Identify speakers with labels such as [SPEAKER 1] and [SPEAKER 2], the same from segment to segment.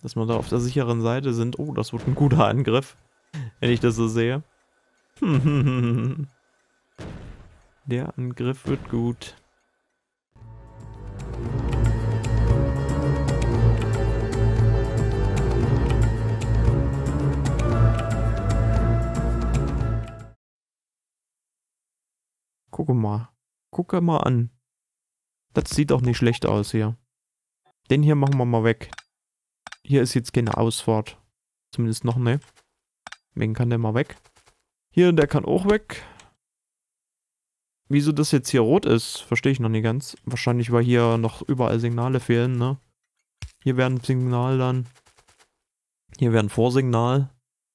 [SPEAKER 1] Dass wir da auf der sicheren Seite sind. Oh, das wird ein guter Angriff. Wenn ich das so sehe. Der Angriff wird gut. Gucke mal. Gucke mal an. Das sieht doch nicht schlecht aus hier. Den hier machen wir mal weg. Hier ist jetzt keine Ausfahrt. Zumindest noch ne. Wegen kann der mal weg. Hier, der kann auch weg. Wieso das jetzt hier rot ist, verstehe ich noch nicht ganz. Wahrscheinlich, weil hier noch überall Signale fehlen, ne? Hier wäre ein Signal dann. Hier wäre ein Vorsignal.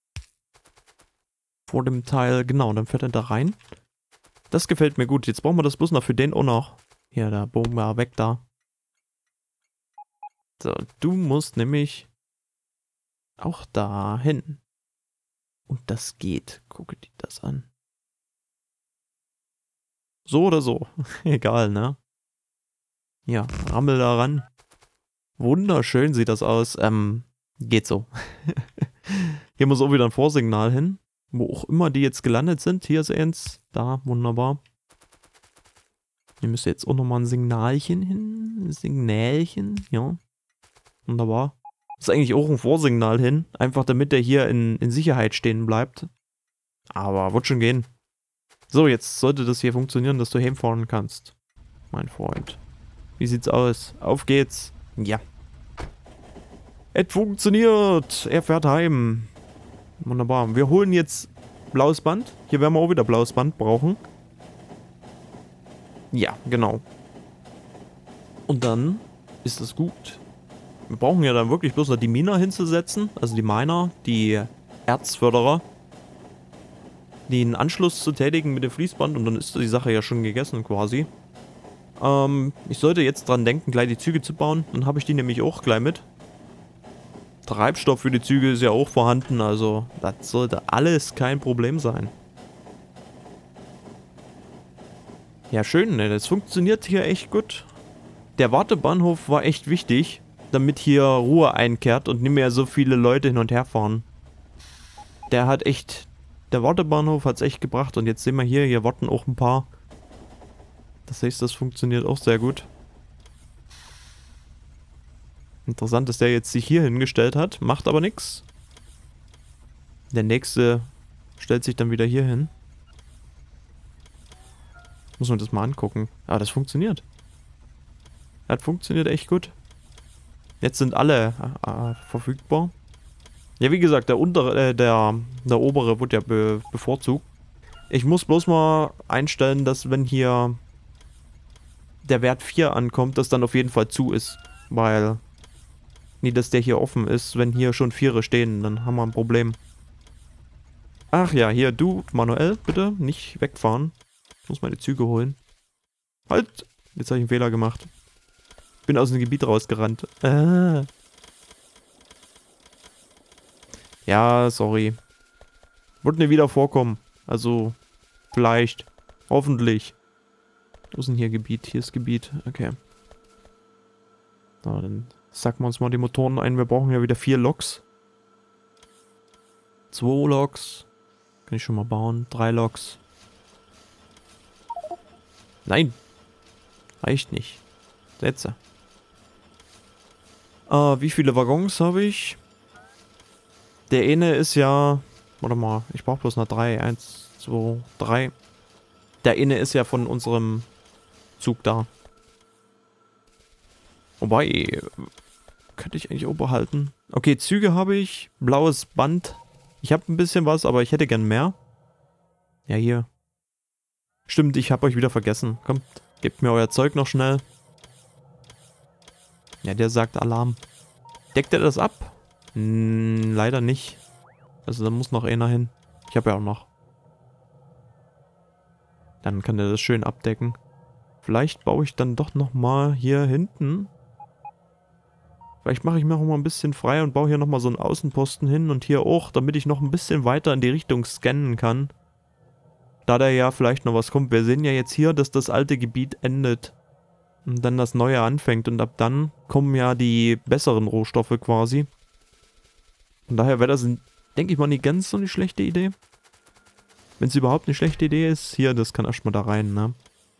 [SPEAKER 1] Vor dem Teil. Genau, dann fährt er da rein. Das gefällt mir gut. Jetzt brauchen wir das bloß noch für den auch noch. Hier, der Bogen war weg da. So, du musst nämlich auch dahin. Und das geht. Gucke dir das an. So oder so. Egal, ne? Ja, rammel da ran. Wunderschön sieht das aus. Geht so. Hier muss auch wieder ein Vorsignal hin. Wo auch immer die jetzt gelandet sind. Hier ist eins. Da, wunderbar. Hier müsste jetzt auch nochmal ein Signalchen hin. Ein Signalchen, ja. Wunderbar. Ist eigentlich auch ein Vorsignal hin. Einfach damit der hier in Sicherheit stehen bleibt. Aber wird schon gehen. So, jetzt sollte das hier funktionieren, dass du heimfahren kannst. Mein Freund. Wie sieht's aus? Auf geht's. Ja. Es funktioniert. Er fährt heim. Wunderbar. Wir holen jetzt blaues Band. Hier werden wir auch wieder blaues Band brauchen. Ja, genau. Und dann ist das gut. Wir brauchen ja dann wirklich bloß noch die Miner hinzusetzen. Also die Miner, die Erzförderer. Den Anschluss zu tätigen mit dem Fließband. Und dann ist die Sache ja schon gegessen quasi. Ich sollte jetzt dran denken, gleich die Züge zu bauen. Dann habe ich die nämlich auch gleich mit. Treibstoff für die Züge ist ja auch vorhanden. Also das sollte alles kein Problem sein. Ja, schön, ne? Das funktioniert hier echt gut. Der Wartebahnhof war echt wichtig, damit hier Ruhe einkehrt und nicht mehr so viele Leute hin und her fahren. Der Wartebahnhof hat es echt gebracht. Und jetzt sehen wir hier warten auch ein paar. Das heißt, das funktioniert auch sehr gut. Interessant, dass der jetzt sich hier hingestellt hat. Macht aber nichts. Der nächste stellt sich dann wieder hier hin. Muss man das mal angucken. Aber das funktioniert. Das funktioniert echt gut. Jetzt sind alle verfügbar. Ja, wie gesagt, der obere wird ja bevorzugt. Ich muss bloß mal einstellen, dass wenn hier der Wert 4 ankommt, dass dann auf jeden Fall zu ist. Weil, nie, dass der hier offen ist. Wenn hier schon 4 stehen, dann haben wir ein Problem. Ach ja, hier, du, Manuel, bitte, nicht wegfahren. Ich muss meine Züge holen. Halt! Jetzt habe ich einen Fehler gemacht. Bin aus dem Gebiet rausgerannt. Ja, sorry. Wird nicht wieder vorkommen. Also, vielleicht. Hoffentlich. Wo ist denn hier Gebiet? Hier ist Gebiet. Okay. Na, dann sacken wir uns mal die Motoren ein. Wir brauchen ja wieder 4 Loks. 2 Loks. Kann ich schon mal bauen. 3 Loks. Nein. Reicht nicht. Sätze. Wie viele Waggons habe ich? Der eine ist ja... Warte mal, ich brauche bloß noch 3. 1, 2, 3. Der eine ist ja von unserem Zug da. Wobei... Könnte ich eigentlich auch behalten. Okay, Züge habe ich. Blaues Band. Ich habe ein bisschen was, aber ich hätte gern mehr. Ja, hier. Stimmt, ich habe euch wieder vergessen. Kommt, gebt mir euer Zeug noch schnell. Ja, der sagt Alarm. Deckt er das ab? Leider nicht. Also da muss noch einer hin. Ich habe ja auch noch. Dann kann er das schön abdecken. Vielleicht baue ich dann doch nochmal hier hinten. Vielleicht mache ich mir auch mal ein bisschen frei und baue hier nochmal so einen Außenposten hin und hier auch, damit ich noch ein bisschen weiter in die Richtung scannen kann. Da da ja vielleicht noch was kommt. Wir sehen ja jetzt hier, dass das alte Gebiet endet. Und dann das neue anfängt. Und ab dann kommen ja die besseren Rohstoffe quasi. Von daher wäre das, denke ich mal, nicht ganz so eine schlechte Idee. Wenn es überhaupt eine schlechte Idee ist, hier, das kann erstmal da rein, ne?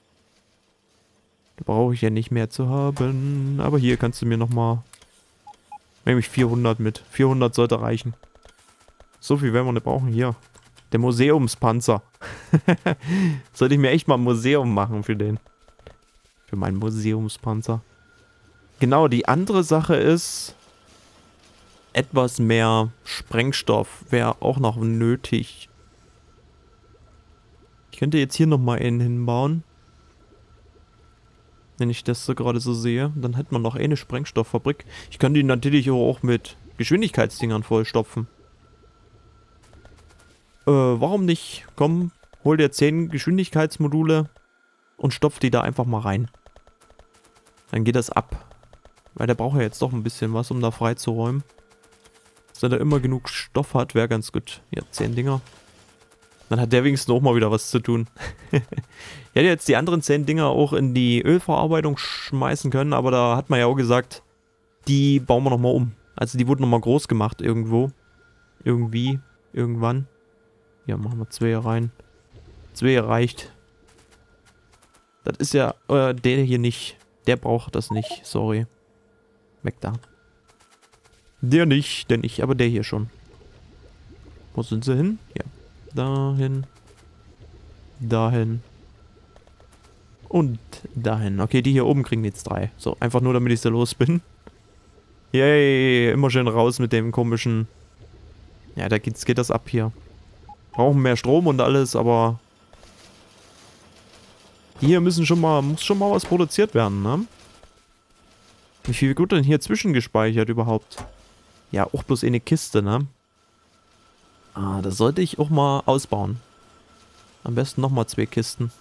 [SPEAKER 1] Da brauche ich ja nicht mehr zu haben. Aber hier kannst du mir nochmal... Nämlich 400 mit. 400 sollte reichen. So viel werden wir nicht brauchen. Hier. Der Museumspanzer. Sollte ich mir echt mal ein Museum machen für den. Für meinen Museumspanzer. Genau, die andere Sache ist... Etwas mehr Sprengstoff wäre auch noch nötig. Ich könnte jetzt hier nochmal einen hinbauen. Wenn ich das so gerade so sehe. Dann hätte man noch eine Sprengstofffabrik. Ich könnte die natürlich auch mit Geschwindigkeitsdingern vollstopfen. Warum nicht? Komm, hol dir 10 Geschwindigkeitsmodule und stopf die da einfach mal rein. Dann geht das ab. Weil der braucht ja jetzt doch ein bisschen was, um da freizuräumen. Dass er immer genug Stoff hat, wäre ganz gut. Ja, 10 Dinger. Dann hat der wenigstens auch mal wieder was zu tun. Ich hätte jetzt die anderen 10 Dinger auch in die Ölverarbeitung schmeißen können, aber da hat man ja auch gesagt, die bauen wir nochmal um. Also die wurden nochmal groß gemacht irgendwo. Irgendwie. Irgendwann. Ja, machen wir 2 rein. 2 reicht. Das ist ja, der hier nicht. Der braucht das nicht, sorry. Weg da. Der nicht, denn ich, aber der hier schon. Wo sind sie hin? Ja. Dahin. Dahin. Und dahin. Okay, die hier oben kriegen jetzt 3. So, einfach nur, damit ich so los bin. Yay, immer schön raus mit dem komischen... Ja, da geht das ab hier. Brauchen mehr Strom und alles, aber... Hier muss schon mal was produziert werden, ne? Wie viel wird denn hier zwischengespeichert überhaupt? Ja, auch bloß eine Kiste, ne? Ah, das sollte ich auch mal ausbauen. Am besten nochmal 2 Kisten.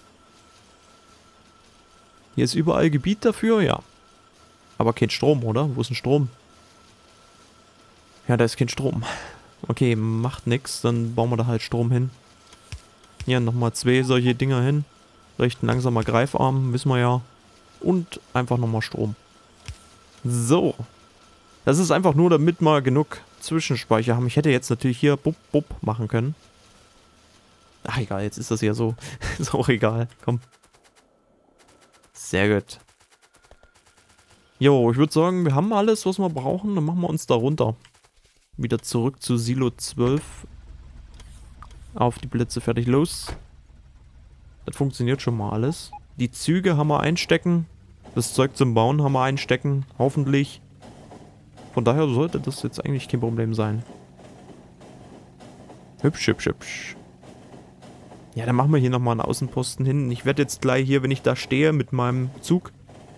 [SPEAKER 1] Hier ist überall Gebiet dafür, ja. Aber kein Strom, oder? Wo ist denn Strom? Ja, da ist kein Strom. Okay, macht nix, dann bauen wir da halt Strom hin. Hier nochmal 2 solche Dinger hin. Recht ein langsamer Greifarm, wissen wir ja. Und einfach nochmal Strom. So. Das ist einfach nur, damit wir genug Zwischenspeicher haben. Ich hätte jetzt natürlich hier bup bup machen können. Ach egal, jetzt ist das ja so. Ist auch egal, komm. Sehr gut. Jo, ich würde sagen, wir haben alles, was wir brauchen. Dann machen wir uns da runter. Wieder zurück zu Silo 12. Auf die Blitze, fertig, los. Das funktioniert schon mal alles. Die Züge haben wir einstecken. Das Zeug zum Bauen haben wir einstecken. Hoffentlich. Von daher sollte das jetzt eigentlich kein Problem sein. Hübsch, hübsch, hübsch. Ja, dann machen wir hier nochmal einen Außenposten hin. Ich werde jetzt gleich hier, wenn ich da stehe mit meinem Zug,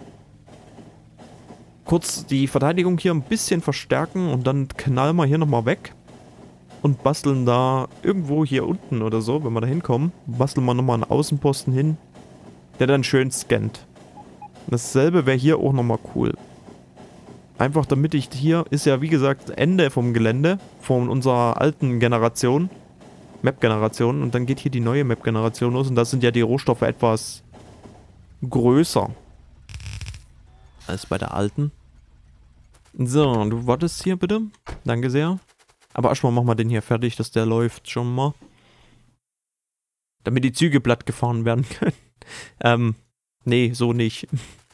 [SPEAKER 1] kurz die Verteidigung hier ein bisschen verstärken und dann knallen wir hier nochmal weg und basteln da irgendwo hier unten oder so, wenn wir da hinkommen, basteln wir nochmal einen Außenposten hin, der dann schön scannt. Dasselbe wäre hier auch nochmal cool. Einfach damit ich hier, ist ja wie gesagt Ende vom Gelände, von unserer alten Generation, Map-Generation, und dann geht hier die neue Map-Generation los und da sind ja die Rohstoffe etwas größer als bei der alten. So, du wartest hier bitte. Danke sehr. Aber erstmal machen wir den hier fertig, dass der läuft schon mal. Damit die Züge platt gefahren werden können. Nee, so nicht.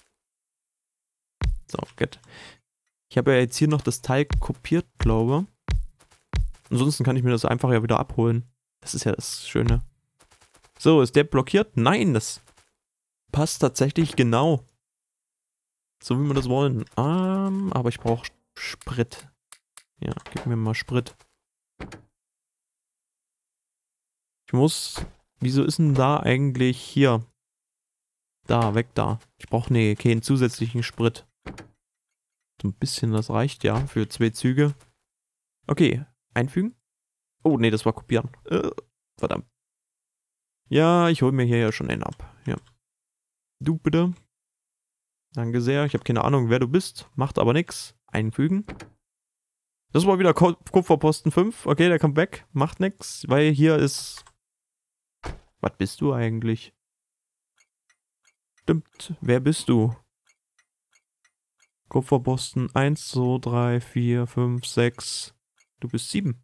[SPEAKER 1] So, gut. Ich habe ja jetzt hier noch das Teil kopiert, glaube ich. Ansonsten kann ich mir das einfach ja wieder abholen. Das ist ja das Schöne. So, ist der blockiert? Nein, das passt tatsächlich genau. So wie wir das wollen. Aber ich brauche Sprit. Ja, gib mir mal Sprit. Ich muss... Wieso ist denn da eigentlich hier? Da, weg da. Ich brauche keinen zusätzlichen Sprit. So ein bisschen, das reicht ja für 2 Züge. Okay, einfügen. Oh, nee, das war kopieren. Verdammt. Ja, ich hole mir hier ja schon einen ab. Ja. Du bitte. Danke sehr. Ich habe keine Ahnung, wer du bist. Macht aber nichts. Einfügen. Das war wieder Kupferposten 5. Okay, der kommt weg. Macht nichts, weil hier ist... Was bist du eigentlich? Stimmt. Wer bist du? Kupferposten 1, 2, 3, 4, 5, 6. Du bist 7.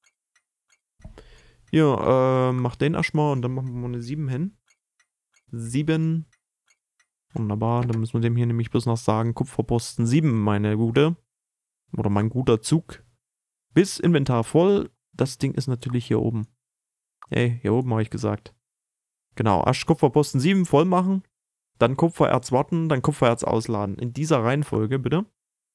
[SPEAKER 1] Ja, mach den erstmal und dann machen wir mal eine 7 hin. 7. Wunderbar, dann müssen wir dem hier nämlich bloß noch sagen, Kupferposten 7, meine Gute. Oder mein guter Zug. Bis Inventar voll. Das Ding ist natürlich hier oben. Hey, hier oben habe ich gesagt. Genau, erst Kupferposten 7 voll machen. Dann Kupfererz warten, dann Kupfererz ausladen. In dieser Reihenfolge, bitte.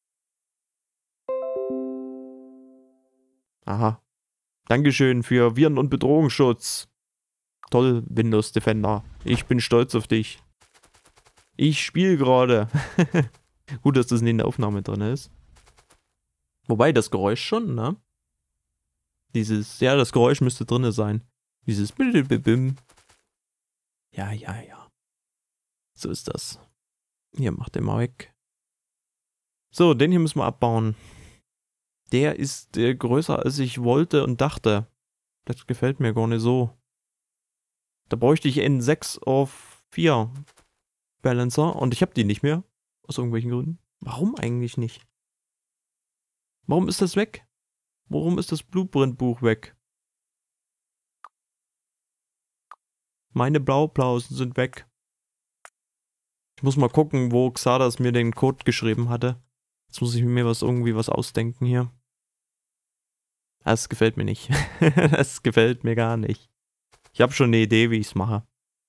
[SPEAKER 1] Aha. Dankeschön für Viren- und Bedrohungsschutz. Toll, Windows Defender. Ich bin stolz auf dich. Ich spiele gerade. Gut, dass das nicht in der Aufnahme drin ist. Wobei, das Geräusch schon, ne? Ja, das Geräusch müsste drin sein. Dieses Bim. Ja. So ist das. Hier, mach den mal weg. So, den hier müssen wir abbauen. Der ist größer, als ich wollte und dachte. Das gefällt mir gar nicht so. Da bräuchte ich einen 6 auf 4 Balancer und ich habe die nicht mehr. Aus irgendwelchen Gründen. Warum eigentlich nicht? Warum ist das weg? Warum ist das Blueprint-Buch weg? Meine Blaublausen sind weg. Ich muss mal gucken, wo Xardas mir den Code geschrieben hatte. Jetzt muss ich mir irgendwie was ausdenken hier. Das gefällt mir nicht. Das gefällt mir gar nicht. Ich habe schon eine Idee, wie ich es mache.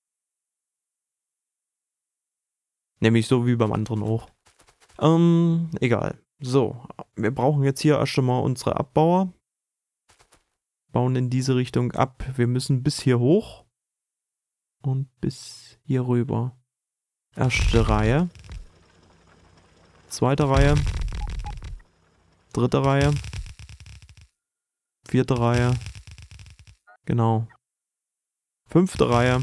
[SPEAKER 1] Nämlich so wie beim anderen auch. Egal. So, wir brauchen jetzt hier erst einmal unsere Abbauer. Bauen in diese Richtung ab. Wir müssen bis hier hoch. Und bis hier rüber. Erste Reihe. Zweite Reihe. Dritte Reihe. Vierte Reihe. Genau. Fünfte Reihe.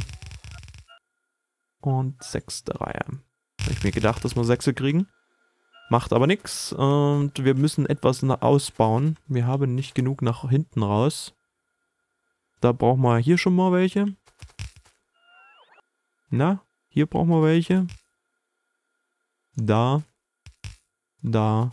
[SPEAKER 1] Und sechste Reihe. Habe ich mir gedacht, dass wir 6 kriegen. Macht aber nichts. Und wir müssen etwas ausbauen. Wir haben nicht genug nach hinten raus. Da brauchen wir hier schon mal welche. Na, hier brauchen wir welche. Da. Da.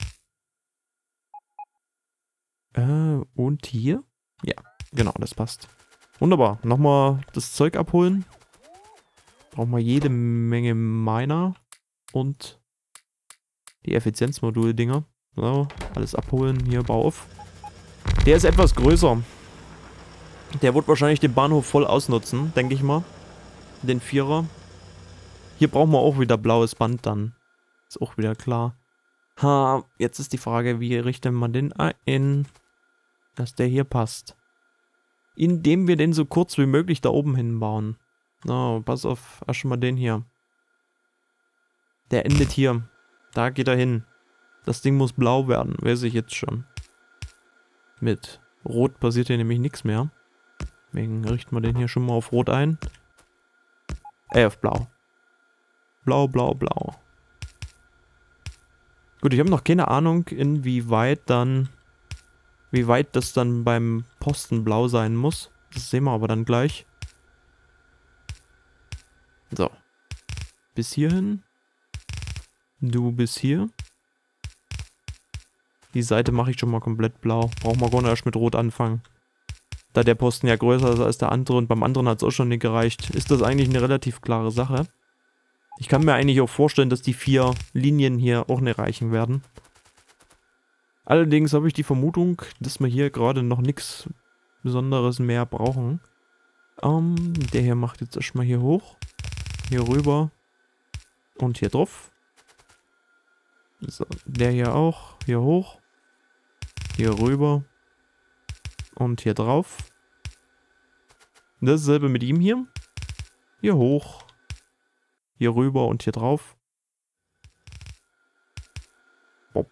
[SPEAKER 1] Und hier? Ja, genau, das passt. Wunderbar. Nochmal das Zeug abholen. Brauchen wir jede Menge Miner. Und die Effizienzmodul-Dinger. So, alles abholen. Hier, bau auf. Der ist etwas größer. Der wird wahrscheinlich den Bahnhof voll ausnutzen, denke ich mal. Den 4er. Hier brauchen wir auch wieder blaues Band dann. Ist auch wieder klar. Ha, jetzt ist die Frage, wie richten wir den ein, dass der hier passt. Indem wir den so kurz wie möglich da oben hinbauen. So, pass auf, erst mal den hier. Der endet hier. Da geht er hin. Das Ding muss blau werden, weiß ich jetzt schon. Mit Rot passiert hier nämlich nichts mehr. Deswegen richten wir den hier schon mal auf Rot ein. Auf Blau. Blau, blau, blau. Gut, ich habe noch keine Ahnung, inwieweit das dann beim Posten blau sein muss. Das sehen wir aber dann gleich. So. Bis hierhin. Du bis hier. Die Seite mache ich schon mal komplett blau. Brauchen wir gar nicht erst mit Rot anfangen. Da der Posten ja größer ist als der andere und beim anderen hat es auch schon nicht gereicht, ist das eigentlich eine relativ klare Sache. Ich kann mir eigentlich auch vorstellen, dass die 4 Linien hier auch nicht reichen werden. Allerdings habe ich die Vermutung, dass wir hier gerade noch nichts Besonderes mehr brauchen. Der hier macht jetzt erstmal hier hoch. Hier rüber. Und hier drauf. So, der hier auch. Hier hoch. Hier rüber. Und hier drauf. Dasselbe mit ihm hier. Hier hoch. Hier rüber und hier drauf. Bob.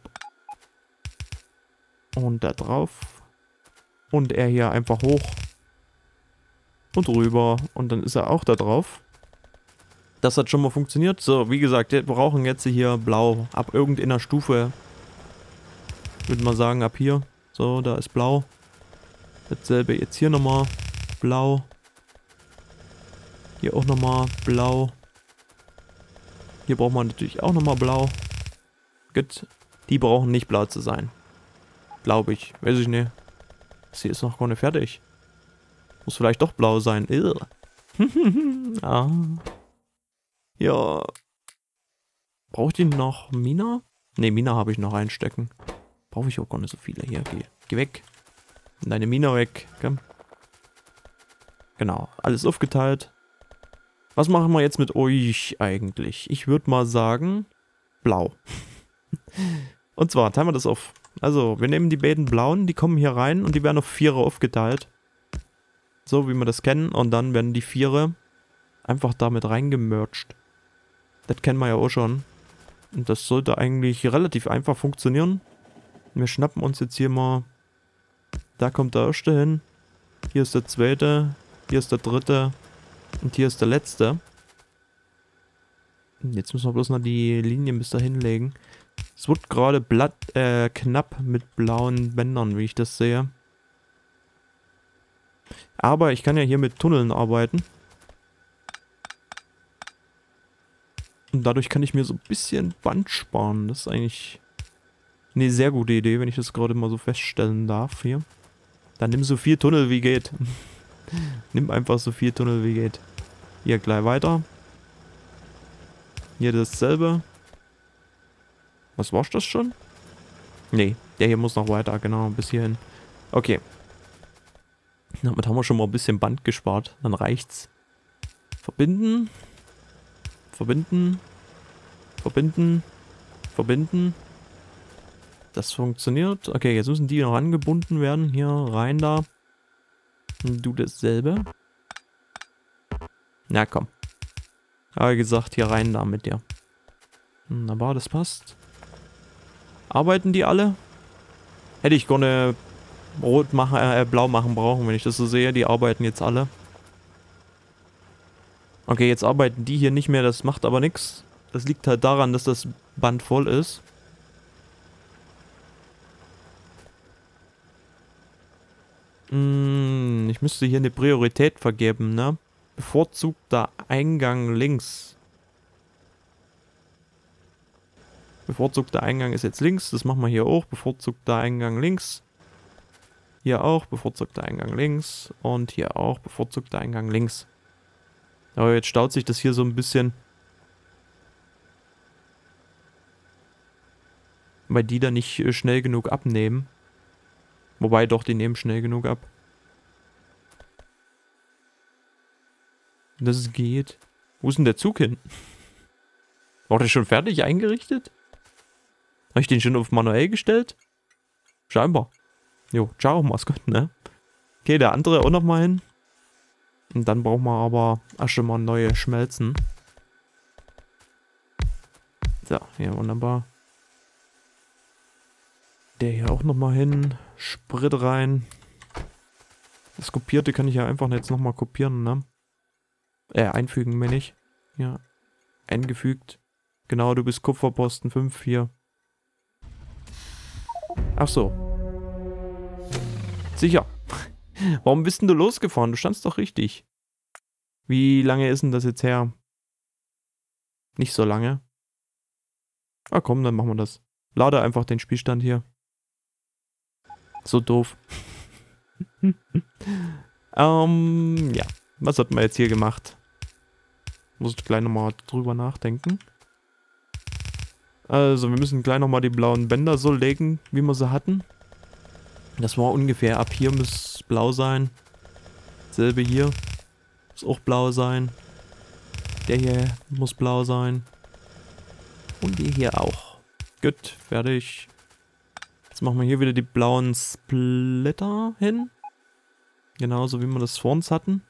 [SPEAKER 1] Und da drauf. Und er hier einfach hoch. Und rüber. Und dann ist er auch da drauf. Das hat schon mal funktioniert. So, wie gesagt, wir brauchen jetzt hier blau. Ab irgendeiner Stufe. Würde man sagen, ab hier. So, da ist blau. Dasselbe jetzt hier nochmal. Blau. Hier auch nochmal blau. Hier braucht man natürlich auch nochmal blau. Gut. Die brauchen nicht blau zu sein. Glaube ich. Weiß ich nicht. Das hier ist noch gar nicht fertig. Muss vielleicht doch blau sein. Ah. Ja. Braucht ihr noch Mina? Ne, Mina habe ich noch einstecken. Brauche ich auch gar nicht so viele. Hier, geh weg. Deine Mina weg. Komm. Genau, alles aufgeteilt. Was machen wir jetzt mit euch eigentlich? Ich würde mal sagen, blau. Und zwar teilen wir das auf. Also, wir nehmen die beiden blauen, die kommen hier rein und die werden auf Vierer aufgeteilt. So, wie wir das kennen. Und dann werden die Vierer einfach damit reingemerged. Das kennen wir ja auch schon. Und das sollte eigentlich relativ einfach funktionieren. Wir schnappen uns jetzt hier mal. Da kommt der erste hin. Hier ist der zweite. Hier ist der dritte. Und hier ist der letzte. Jetzt müssen wir bloß noch die Linien bis dahin legen. Es wird gerade knapp mit blauen Bändern, wie ich das sehe. Aber ich kann ja hier mit Tunneln arbeiten. Und dadurch kann ich mir so ein bisschen Band sparen. Das ist eigentlich eine sehr gute Idee, wenn ich das gerade mal so feststellen darf hier. Dann nimm so viel Tunnel wie geht. Nimm einfach so viel Tunnel wie geht. Hier gleich weiter. Hier dasselbe. Was war's das schon? Nee, der hier muss noch weiter, genau, bis hierhin. Okay. Damit haben wir schon mal ein bisschen Band gespart. Dann reicht's. Verbinden. Verbinden. Verbinden. Verbinden. Das funktioniert. Okay, jetzt müssen die noch angebunden werden. Hier rein da. Und du dasselbe. Na komm. Aber wie gesagt, hier rein da mit dir. Wunderbar, das passt. Arbeiten die alle? Hätte ich gar nicht rot machen, blau machen brauchen, wenn ich das so sehe. Die arbeiten jetzt alle. Okay, jetzt arbeiten die hier nicht mehr, das macht aber nichts. Das liegt halt daran, dass das Band voll ist. Ich müsste hier eine Priorität vergeben, ne? Bevorzugter Eingang links. Bevorzugter Eingang ist jetzt links, das machen wir hier auch. Bevorzugter Eingang links. Hier auch, bevorzugter Eingang links. Und hier auch, bevorzugter Eingang links. Aber jetzt staut sich das hier so ein bisschen. Weil die da nicht schnell genug abnehmen. Wobei doch, die nehmen schnell genug ab. Das geht. Wo ist denn der Zug hin? War der schon fertig eingerichtet? Habe ich den schon auf manuell gestellt? Scheinbar. Jo, ciao, mach's gut, ne? Okay, der andere auch nochmal hin. Und dann brauchen wir aber auch schon mal neue Schmelzen. So, hier wunderbar. Der hier auch nochmal hin. Sprit rein. Das Kopierte kann ich ja einfach jetzt nochmal kopieren, ne? Einfügen, meine ich. Ja. Eingefügt. Genau, du bist Kupferposten 5 hier. Ach so. Sicher. Warum bist denn du losgefahren? Du standst doch richtig. Wie lange ist denn das jetzt her? Nicht so lange. Ah komm, dann machen wir das. Lade einfach den Spielstand hier. So doof. Ja. Was hat man jetzt hier gemacht? Muss ich gleich nochmal drüber nachdenken. Also, wir müssen gleich nochmal die blauen Bänder so legen, wie wir sie hatten. Das war ungefähr ab hier muss blau sein. Selbe hier. Muss auch blau sein. Der hier muss blau sein. Und die hier auch. Gut, fertig. Jetzt machen wir hier wieder die blauen Splitter hin. Genauso wie wir das vor uns hatten.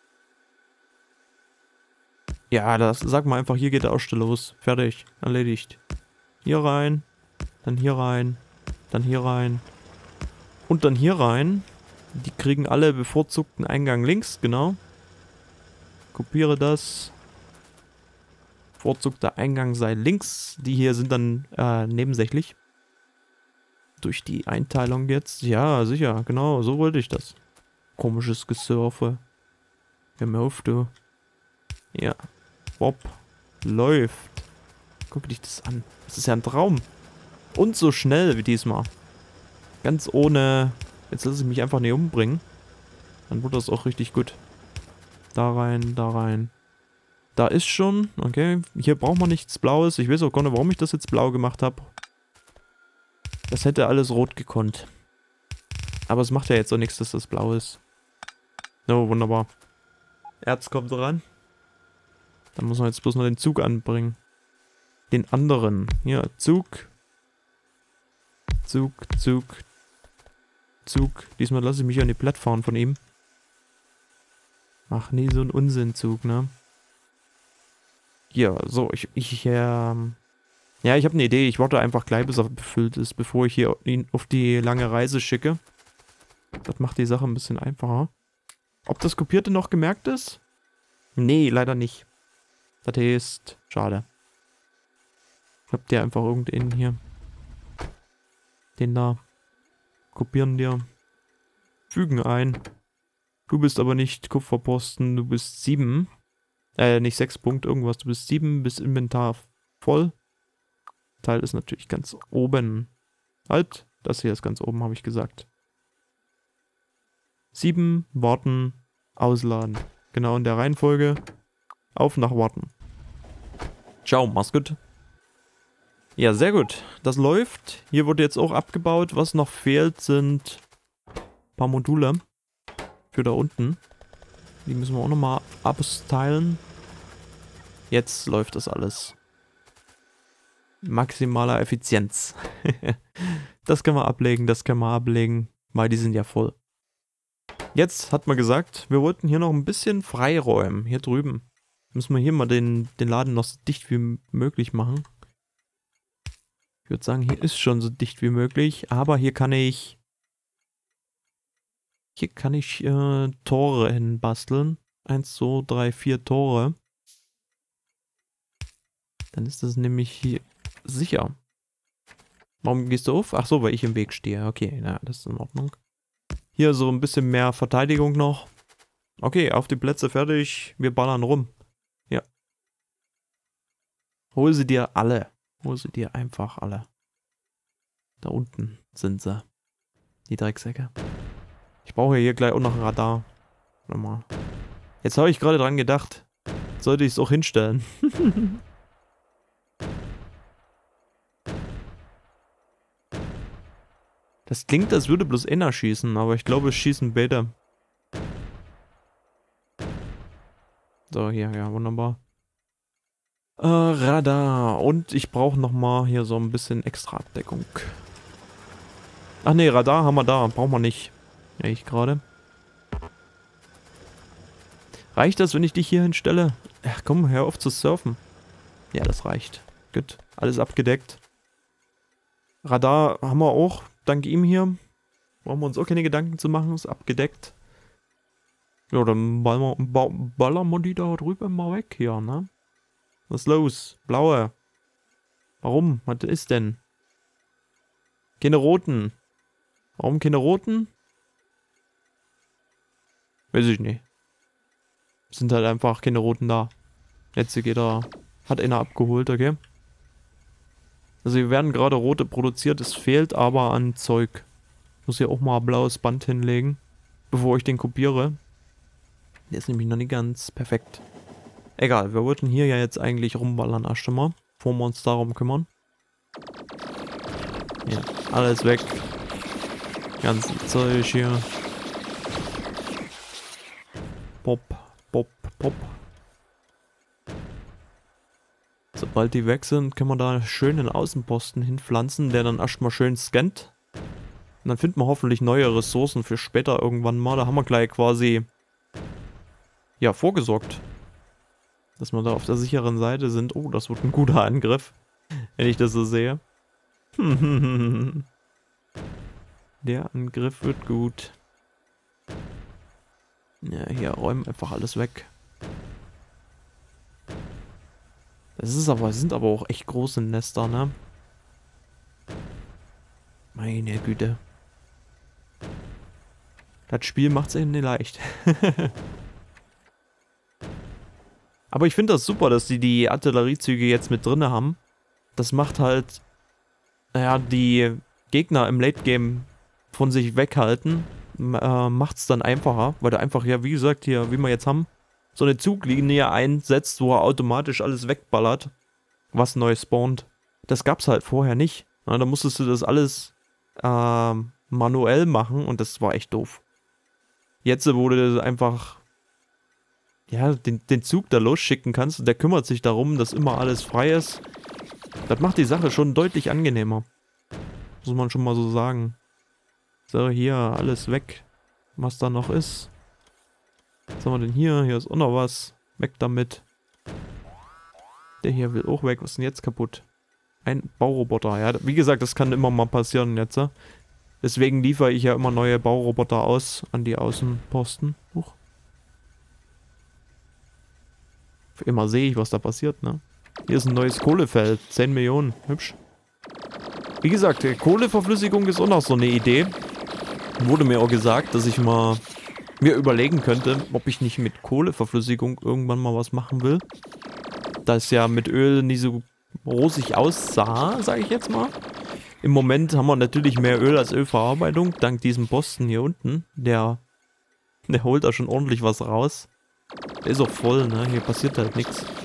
[SPEAKER 1] Ja, das sag mal einfach, hier geht der Ausstell los. Fertig, erledigt. Hier rein, dann hier rein, dann hier rein und dann hier rein. Die kriegen alle bevorzugten Eingang links, genau. Kopiere das. Bevorzugter Eingang sei links. Die hier sind dann nebensächlich. Durch die Einteilung jetzt. Ja, sicher, genau, so wollte ich das. Komisches Gesurfe. Hör mir auf, du. Ja. Bob. Läuft. Guck dich das an. Das ist ja ein Traum. Und so schnell wie diesmal. Ganz ohne... Jetzt lasse ich mich einfach nicht umbringen. Dann wird das auch richtig gut. Da rein, da rein. Da ist schon, okay. Hier braucht man nichts Blaues. Ich weiß auch gar nicht, warum ich das jetzt blau gemacht habe. Das hätte alles rot gekonnt. Aber es macht ja jetzt auch nichts, dass das blau ist. Oh, wunderbar. Erz kommt ran. Dann muss man jetzt bloß noch den Zug anbringen. Den anderen. Hier, Zug. Zug, Zug. Zug. Diesmal lasse ich mich an die Platt fahren von ihm. Ach nee, so ein Unsinnzug, ne? Ja, so, ja, ich habe eine Idee. Ich warte einfach gleich, bis er befüllt ist, bevor ich hier ihn auf die lange Reise schicke. Das macht die Sache ein bisschen einfacher. Ob das Kopierte noch gemerkt ist? Nee, leider nicht. Das ist schade. Ich hab dir einfach irgendeinen hier. Den da. Kopieren dir. Fügen ein. Du bist aber nicht Kupferposten, du bist 7. Nicht 6 Punkt irgendwas. Du bist 7, bist Inventar voll. Teil ist natürlich ganz oben. Halt, das hier ist ganz oben, habe ich gesagt. 7, warten, ausladen. Genau in der Reihenfolge. Auf nach warten. Ciao, mach's gut. Ja, sehr gut. Das läuft. Hier wurde jetzt auch abgebaut. Was noch fehlt, sind ein paar Module. Für da unten. Die müssen wir auch nochmal abstylen. Jetzt läuft das alles. Maximaler Effizienz. Das können wir ablegen, das können wir ablegen, weil die sind ja voll. Jetzt hat man gesagt, wir wollten hier noch ein bisschen freiräumen. Hier drüben. Müssen wir hier mal den Laden noch so dicht wie möglich machen. Ich würde sagen, hier ist schon so dicht wie möglich, aber hier kann ich... Tore hinbasteln. 1, 2, 3, 4 Tore. Dann ist das nämlich hier sicher. Warum gehst du auf? Ach so, weil ich im Weg stehe. Okay, na, das ist in Ordnung. Hier so ein bisschen mehr Verteidigung noch. Okay, auf die Plätze fertig. Wir ballern rum. Ja. Hol sie dir alle. Hol sie dir einfach alle. Da unten sind sie. Die Drecksäcke. Ich brauche hier gleich auch noch ein Radar. Warte mal. Jetzt habe ich gerade dran gedacht. Sollte ich es auch hinstellen. Das klingt, als würde bloß einer schießen, aber ich glaube, es schießen beide. So, hier, ja, wunderbar. Radar. Und ich brauche nochmal hier so ein bisschen extra Abdeckung. Ach nee, Radar haben wir da. Brauchen wir nicht. Ja, ich gerade. Reicht das, wenn ich dich hier hinstelle? Ach komm, hör auf zu surfen. Ja, das reicht. Gut, alles abgedeckt. Radar haben wir auch. Dank ihm hier. Brauchen wir uns auch keine Gedanken zu machen. Ist abgedeckt. Ja, dann ballern wir die da drüben mal weg hier, ne? Was ist los? Blaue. Warum? Was ist denn? Keine roten. Warum keine roten? Weiß ich nicht. Sind halt einfach keine roten da. Jetzt geht er. Hat einer abgeholt, okay? Also hier werden gerade rote produziert, es fehlt aber an Zeug. Ich muss hier auch mal ein blaues Band hinlegen, bevor ich den kopiere. Der ist nämlich noch nicht ganz perfekt. Egal, wir wollten hier ja jetzt eigentlich rumballern erst mal, bevor wir uns darum kümmern. Ja, alles weg. Ganze Zeug hier. Pop, pop, pop. Sobald die weg sind, können wir da schön einen Außenposten hinpflanzen, der dann erstmal schön scannt. Und dann finden wir hoffentlich neue Ressourcen für später irgendwann mal. Da haben wir gleich quasi, ja, vorgesorgt. Dass wir da auf der sicheren Seite sind. Oh, das wird ein guter Angriff, wenn ich das so sehe. Der Angriff wird gut. Ja, hier räumen einfach alles weg. Das sind aber auch echt große Nester, ne? Meine Güte. Das Spiel macht's eben nicht leicht. Aber ich finde das super, dass die Artilleriezüge jetzt mit drin haben. Das macht halt, naja, die Gegner im Late Game von sich weghalten, macht es dann einfacher, weil er einfach, ja, wie gesagt, hier, wie wir jetzt haben, so eine Zuglinie einsetzt, wo er automatisch alles wegballert, was neu spawnt. Das gab's halt vorher nicht. Na, da musstest du das alles manuell machen und das war echt doof. Jetzt, wo du einfach ja, den Zug da losschicken kannst, der kümmert sich darum, dass immer alles frei ist. Das macht die Sache schon deutlich angenehmer. Muss man schon mal so sagen. So, hier, alles weg, was da noch ist. Was haben wir denn hier? Hier ist auch noch was. Weg damit. Der hier will auch weg. Was ist denn jetzt kaputt? Ein Bauroboter. Ja, wie gesagt, das kann immer mal passieren jetzt. Deswegen liefere ich ja immer neue Bauroboter aus an die Außenposten. Huch. Für immer sehe ich, was da passiert, ne? Hier ist ein neues Kohlefeld. 10 Millionen. Hübsch. Wie gesagt, Kohleverflüssigung ist auch noch so eine Idee. Wurde mir auch gesagt, dass ich mal mir überlegen könnte, ob ich nicht mit Kohleverflüssigung irgendwann mal was machen will. Da es ja mit Öl nicht so rosig aussah, sage ich jetzt mal. Im Moment haben wir natürlich mehr Öl als Ölverarbeitung, dank diesem Posten hier unten. Der holt da schon ordentlich was raus. Der ist auch voll, ne? Hier passiert halt nichts.